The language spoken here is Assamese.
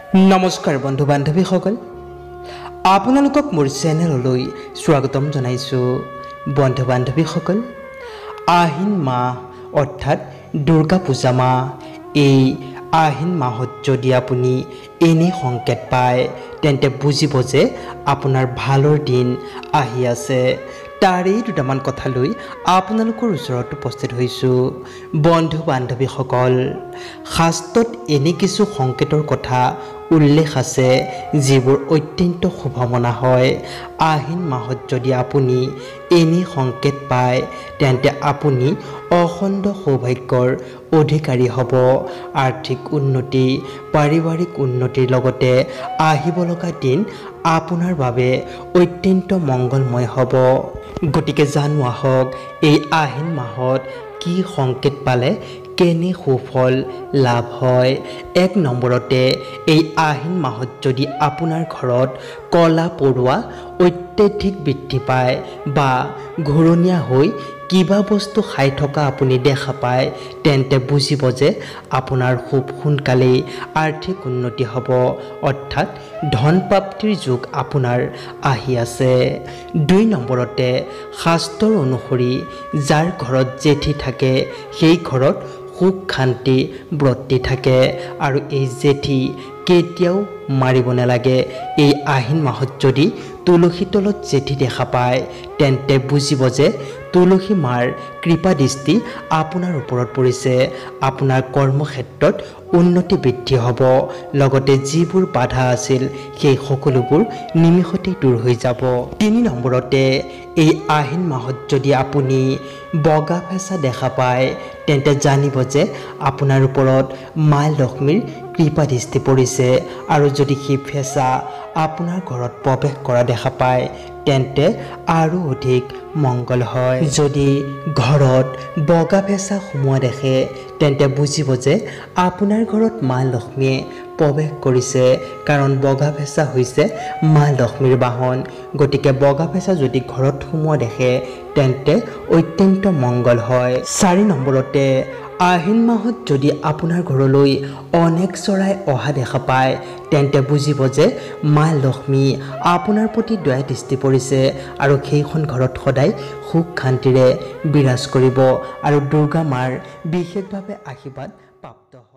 नमस्कार बंधु बान्धवीসকল আপোনালোকক মোৰ চেনেললৈ স্বাগতম জনাইছো। বন্ধু বান্ধৱীসকল, আহিন মাহ অৰ্থাৎ দুৰ্গা পূজা মাহ, এই আহিন মাহত যদি আপুনি এনে সংকেত পায় তেন্তে বুজিব যে আপোনাৰ ভালৰ দিন আহি আছে। তাৰে দুটামান কথা লৈ আপোনালোকৰ ওচৰত উপস্থিত হৈছো। বন্ধু বান্ধৱীসকল, শাস্ত্ৰত এনে কিছু সংকেতৰ কথা উল্লেখ আছে যিবোৰ অত্যন্ত শুভ মনা হয়। আহিন মাহত যদি আপুনি এনে সংকেত পায় তেন্তে আপুনি অখণ্ড সৌভাগ্যৰ অধিকাৰী হ'ব। আৰ্থিক উন্নতি, পাৰিবাৰিক উন্নতিৰ লগতে আহিব লগা দিন আপোনাৰ বাবে অত্যন্ত মংগলময় হ'ব। গতিকে জানো আহক, এই আহিন মাহত কি সংকেত পালে কেনে সুফল লাভ হয়। ১ নম্বৰতে, এই আহিন মাহত যদি আপোনাৰ ঘৰত কলা পৰুৱা অত্যাধিক বৃদ্ধি পায় বা ঘূৰণীয়া হৈ কিবা বস্তু খাই থকা আপুনি দেখা পায় তেন্তে বুজিব যে আপোনাৰ খুব সোনকালেই আৰ্থিক উন্নতি হ'ব, অৰ্থাৎ ধন প্ৰাপ্তিৰ যুগ আপোনাৰ আহি আছে। ২ নম্বৰতে, শাস্ত্ৰৰ অনুসৰি যাৰ ঘৰত জেঠী থাকে সেই ঘৰত সুখ শান্তি বৰ্তি থাকে আৰু এই জেঠী কেতিয়াও মাৰিব নালাগে। এই আহিন মাহত যদি তুলসী তলত জেঠী দেখা পায় তেন্তে বুজিব যে তুলসী মাৰ কৃপা দৃষ্টি আপোনাৰ ওপৰত পৰিছে। আপোনাৰ কৰ্মক্ষেত্ৰত উন্নতি বৃদ্ধি হ'ব, লগতে যিবোৰ বাধা আছিল সেই সকলোবোৰ নিমিষতেই দূৰ হৈ যাব। ৩ নম্বৰতে, এই আহিন মাহত যদি আপুনি বগা ফেঁচা দেখা পায় তেন্তে জানিব যে আপোনাৰ ওপৰত মা লক্ষ্মীৰ কৃপা দৃষ্টি পৰিছে আৰু যদি সেই ফেঁচা আপোনাৰ ঘৰত প্ৰৱেশ কৰা দেখা পায় তেন্তে আৰু অধিক মংগল হয়। যদি ঘৰত বগা ফেঁচা সোমোৱা দেখে তেন্তে বুজিব যে আপোনাৰ ঘৰত মা লক্ষ্মীয়ে প্ৰৱেশ কৰিছে, কাৰণ বগা ফেঁচা হৈছে মা লক্ষ্মীৰ বাহন। গতিকে বগা ফেঁচা যদি ঘৰত সোমোৱা দেখে তেন্তে অত্যন্ত মংগল হয়। ৪ নম্বৰতে, আহিন মাহত যদি আপোনাৰ ঘৰলৈ অনেক চৰাই অহা দেখা পায় তেন্তে বুজিব যে মা লক্ষ্মী আপোনাৰ প্ৰতি দয়া দৃষ্টি পৰিছে আৰু সেইখন ঘৰত সদায় সুখ শান্তিৰে বিৰাজ কৰিব আৰু দুৰ্গা মাৰ বিশেষভাৱে আশীৰ্বাদ প্ৰাপ্ত